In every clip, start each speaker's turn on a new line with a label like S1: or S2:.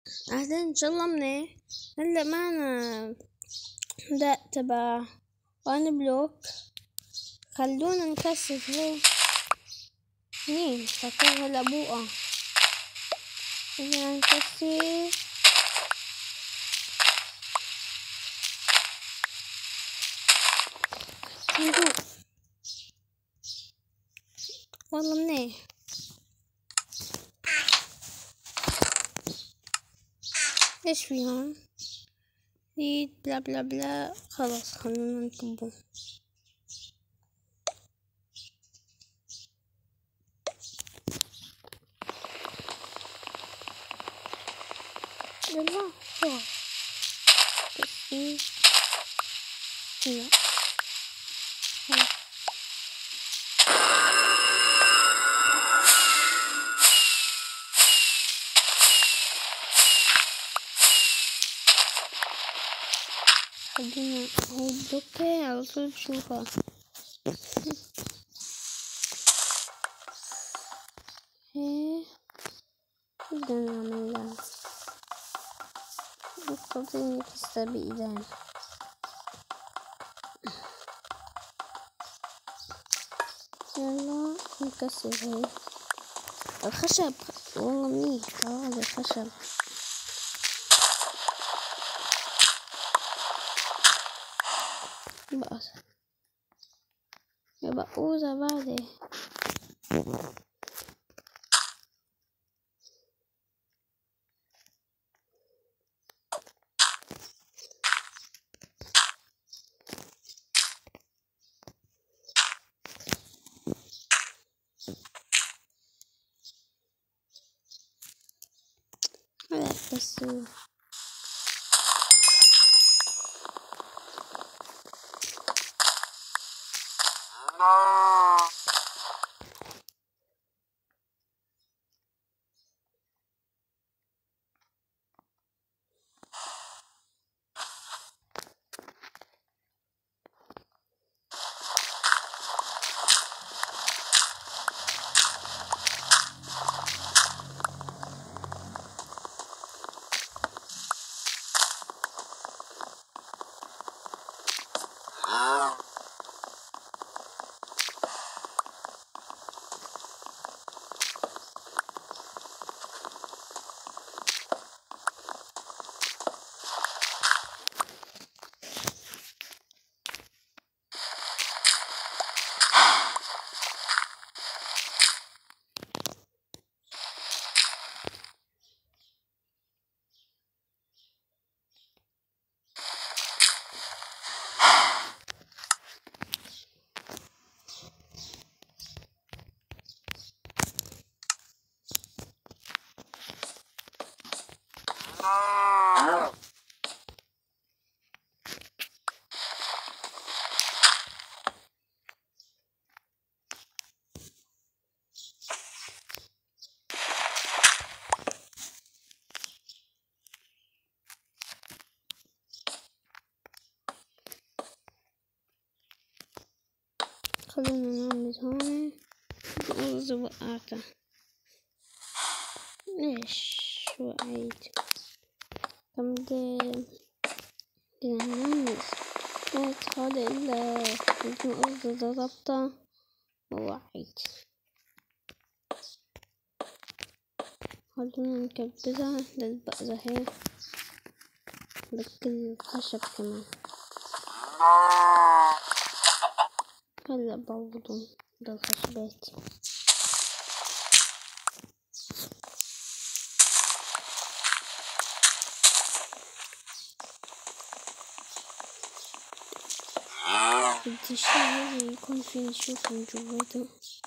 S1: أهلا إن شاء الله منيح. هلا معنا ده تبع وان بلوك. خلونا نكثف ليه مين فكرها لأبوها. خلينا نكثف صندوق. والله منيح. ايش في هون؟ ريد بلا بلا بلا. خلاص خلونا نكبه. يلا فوق تكثيف. لا خلينا هاي الدكة على طول بشوفها. ايه بدنا نعملها نستطيع نكسر بإيدينا. يلا نكسر هاي الخشب. والله منيح هذا الخشب. بقى يبقى أوزة بعدي. هلا كسر. خلونا نعمل هون الأرز. وقعتها. ليش وقعت؟ كم بدنا نعمل هذا إلا الأرز ضربتها ووقعت. خلونا نكبسها للبقرة هيك بكل خشب كمان. هلا بعوضهم بالخشبات. بدي شي هيك يكون في نشوف من جواته.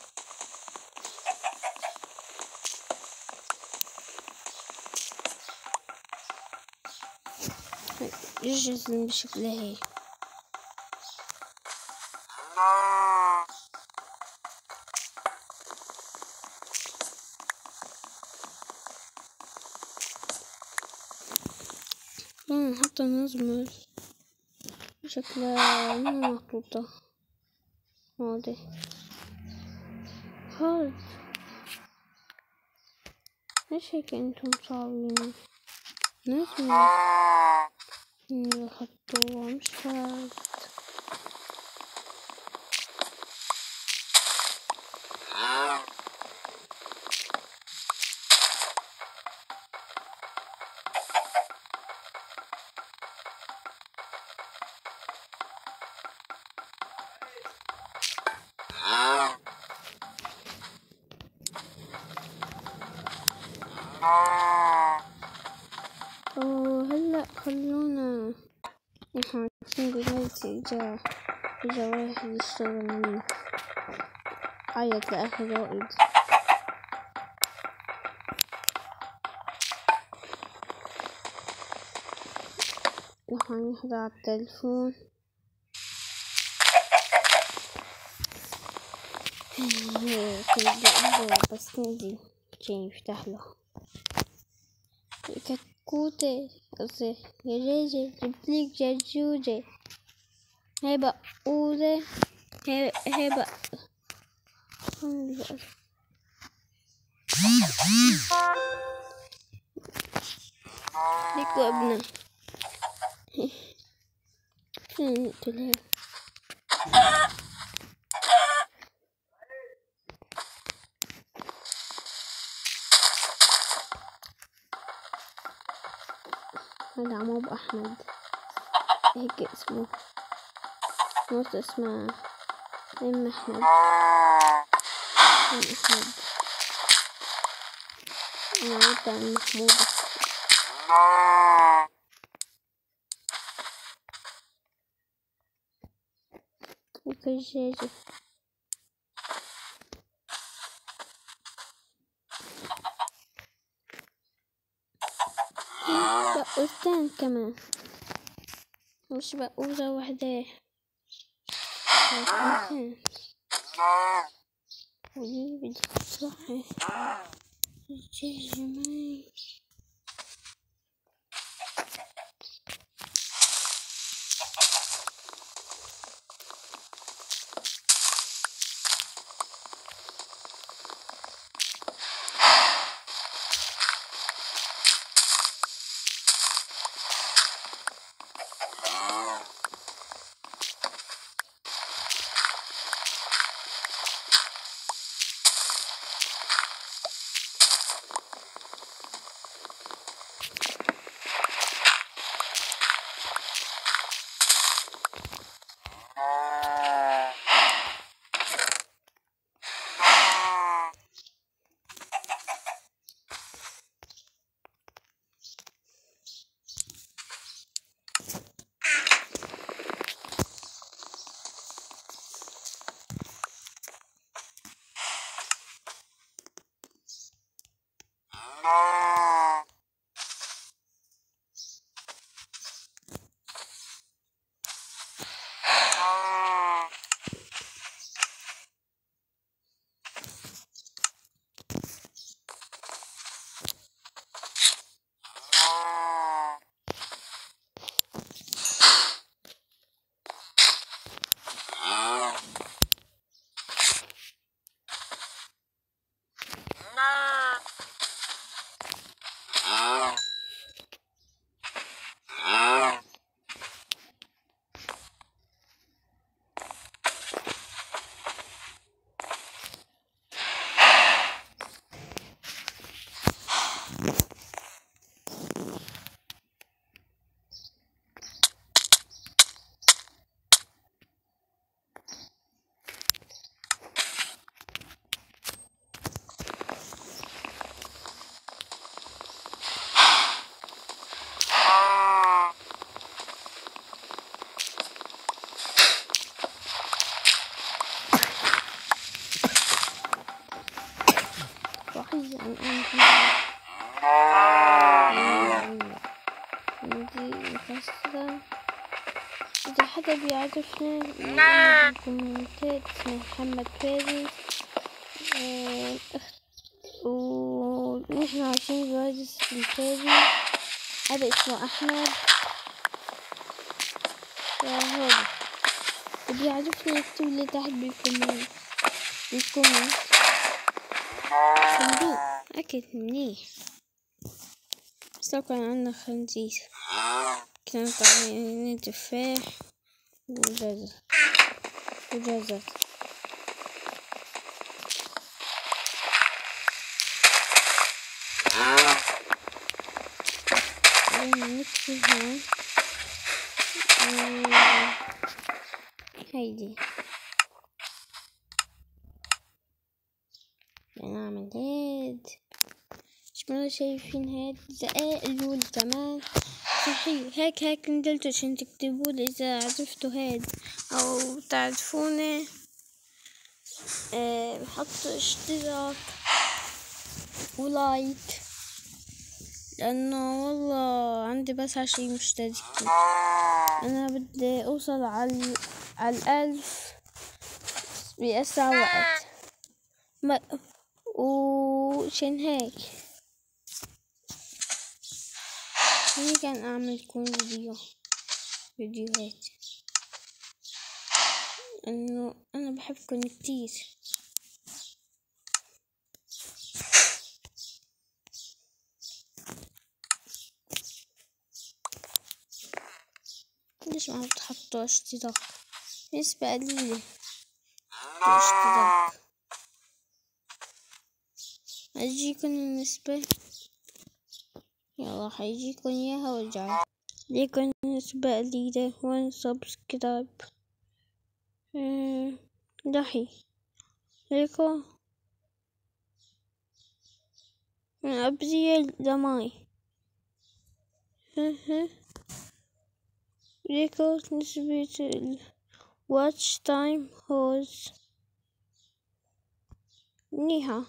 S1: يجهز بشكل هيك. نحط نزمر شكلها مو محطوطة. هادي هاد. ليش هيك انتم مساوينه؟ نسمع نحطوها مش شرط. هلا خلونا احنا عارفين دلوقتي إذا واحد يشتغل منه عيط لآخر رائد. نحن نحضر على التلفون. كنت بقوله بس نزل عشان يفتح له. كتكوتة قصدي يا جيجي جبتلك جاجوجة. هاي بقولة هاي بقى ليكو ابنه. فين نقتلها؟ هذا عمو أبو أحمد هيك اسمه. موت اسمها أم أحمد. أم أحمد أنا عارفة عن محمودة. وكجاجة بقوتين كمان مش بقوزة وحدة. بقوتين ودي بدي تصحي الجاجة معي. عندي مفسرة. إذا حدا بيعرفني بالكومنتات اسمه محمد فارس. ونحن عايشين بوادي السنتاري. هذا اسمه أحمد. هذا اللي يعرفني يكتب لي تحت بالكومنت صندوق أكيد منيح. بس لو كان عندنا خنزير كان طعمين تفاح وجزر نكتب هون هيدي نعمل هيد. شو شايفين هيد دقائق الأولى تمام صحيح. هيك نزلتوا عشان تكتبولي إذا عرفتوا هيد أو تعرفوني. حطوا اشتراك ولايك لأنه والله عندي بس 20 مشتركين. أنا بدي أوصل على 1000 بأسرع وقت. وشان هيك كان أعمل كون فيديوهات إنه أنا بحبكم كتير. ليش ما بتحطوا اشتراك؟ نسبة قليلة الاشتراك. هتجيكن النسبة، يلا حيجيكن اياها وارجعوا. ليكن نسبة قليلة 1 سبسكرايب. دحي ليكو من أبريل لماي. ليكو نسبة الواتش تايم هوز منيحة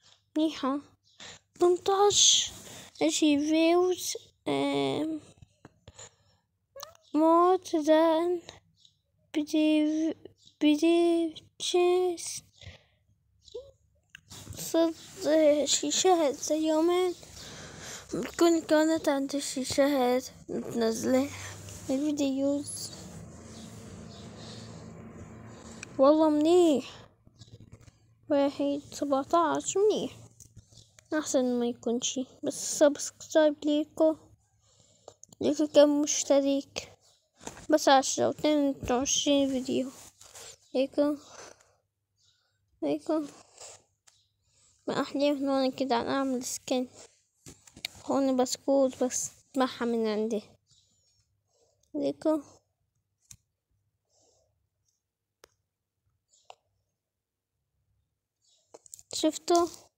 S1: 18 اشي فيوز more than predictions. صرت شي شهر زي يومين بتكون كانت عندي شي شهر متنزلة الفيديوز. والله منيح 1-17 منيح أحسن ما يكون شي. بس سبسكرايب ليكو كم مشترك؟ بس 10 و22 فيديو. ليكو ما أحليهم هون كده أنا أعمل سكين هون بسكوت بس معها من عندي. ليكو شفتوا